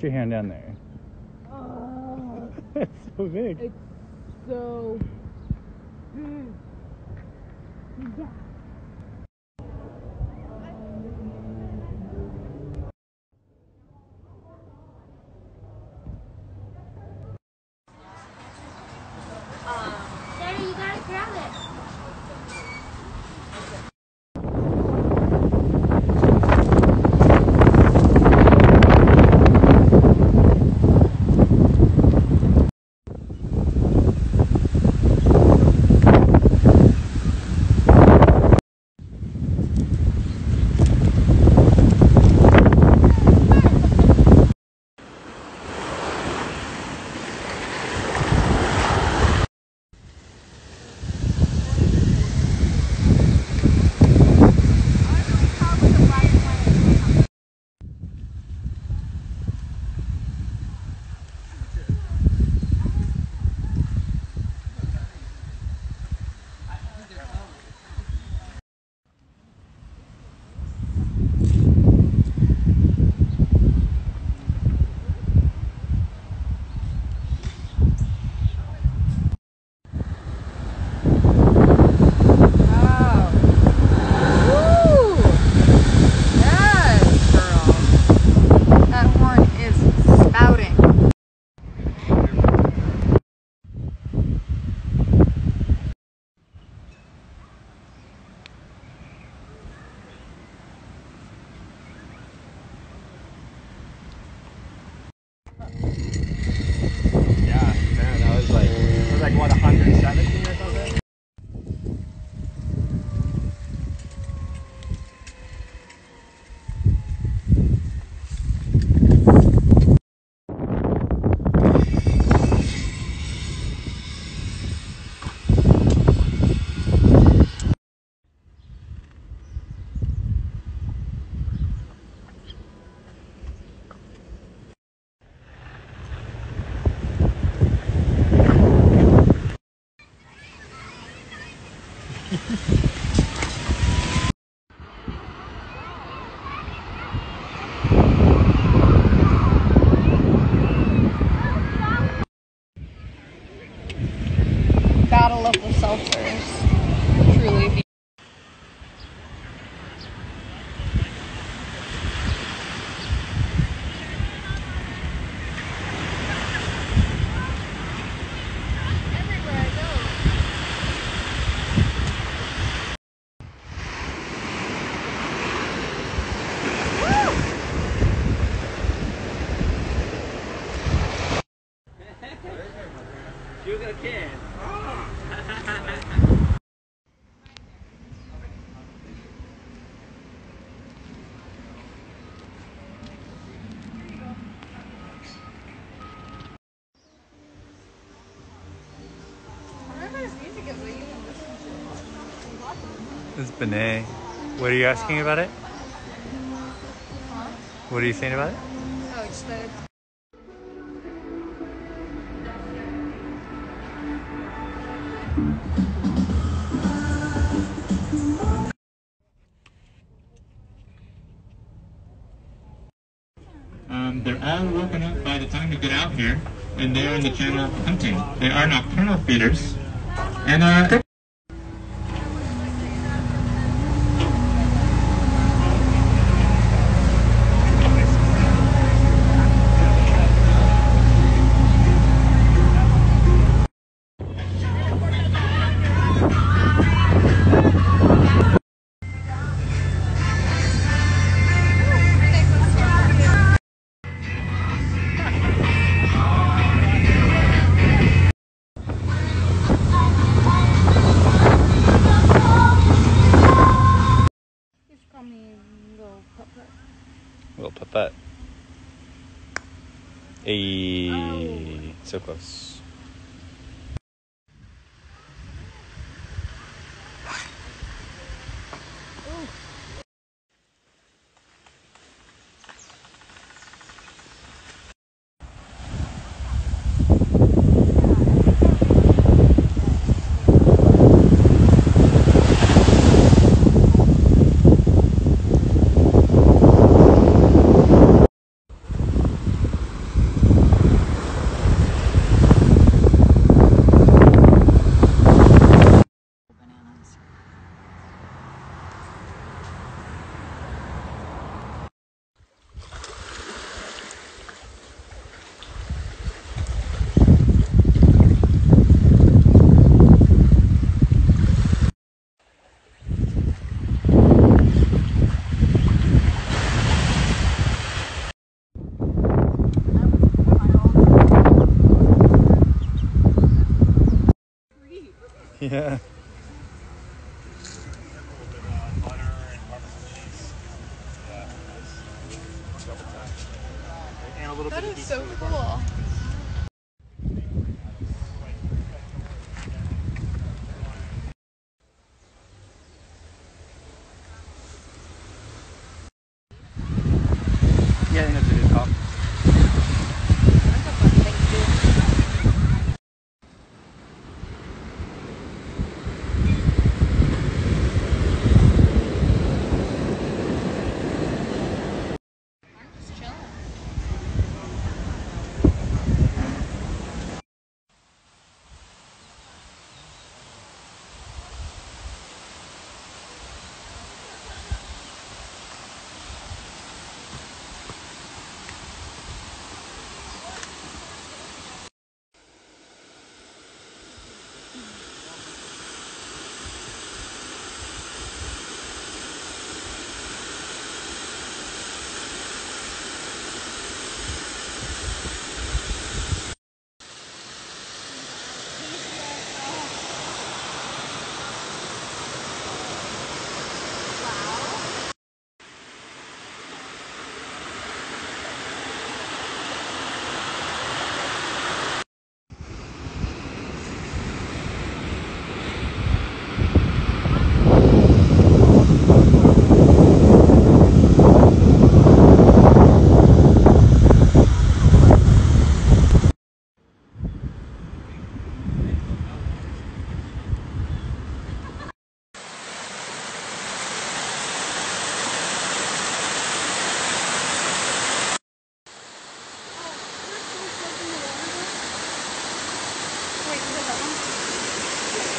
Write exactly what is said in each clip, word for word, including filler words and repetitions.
Put your hand down there. Oh, It's so big. it's so big. Yeah. Daddy, you gotta grab it. Yeah, man, that was like, it was like what, one hundred seventy or something? Battle of the seltzers. Truly be. Everywhere I go. Sugar kid. This is Benet. What are you asking about it? What are you saying about it? Oh, just that it's Um, they're all woken up by the time we get out here, and they're in the channel hunting. They are nocturnal feeders, and uh. Little puppet. Ayy, so close. Yeah. That is so cool. Yeah, I think that's a good call. That's a fun thing to do. I'm just chilling. Wait, is that that one?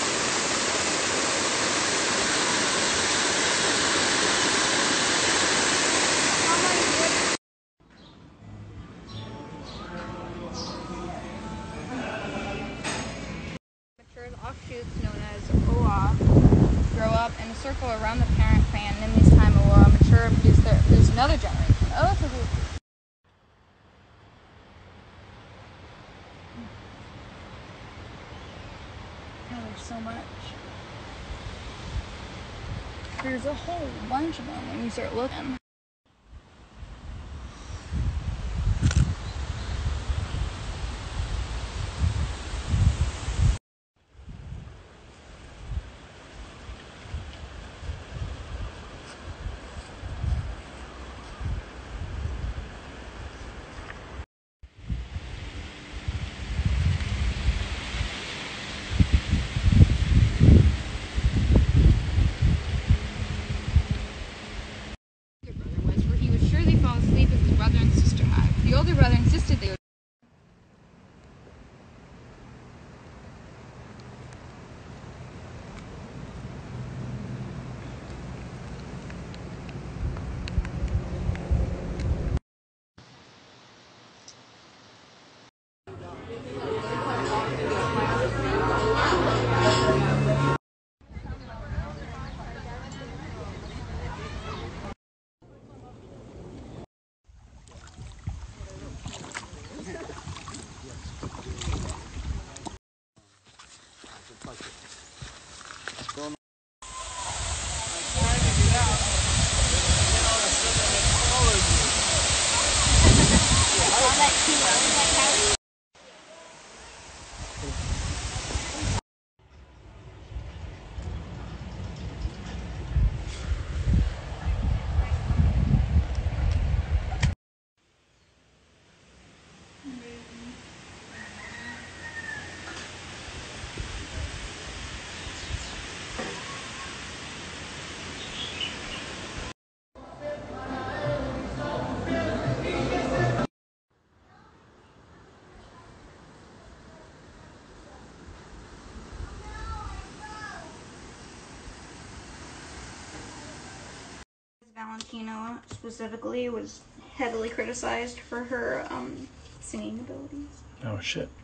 Mature offshoots known as O A grow up in a circle around the parent plant, and in this time O A mature and produce, their, produce another generation. Oh, that's a cool. Oh, there's so much. There's a whole bunch of them when you start looking. Was where he would surely fall asleep if his brother and sister had. The older brother insisted they would. Valentino specifically was heavily criticized for her um, singing abilities. Oh shit.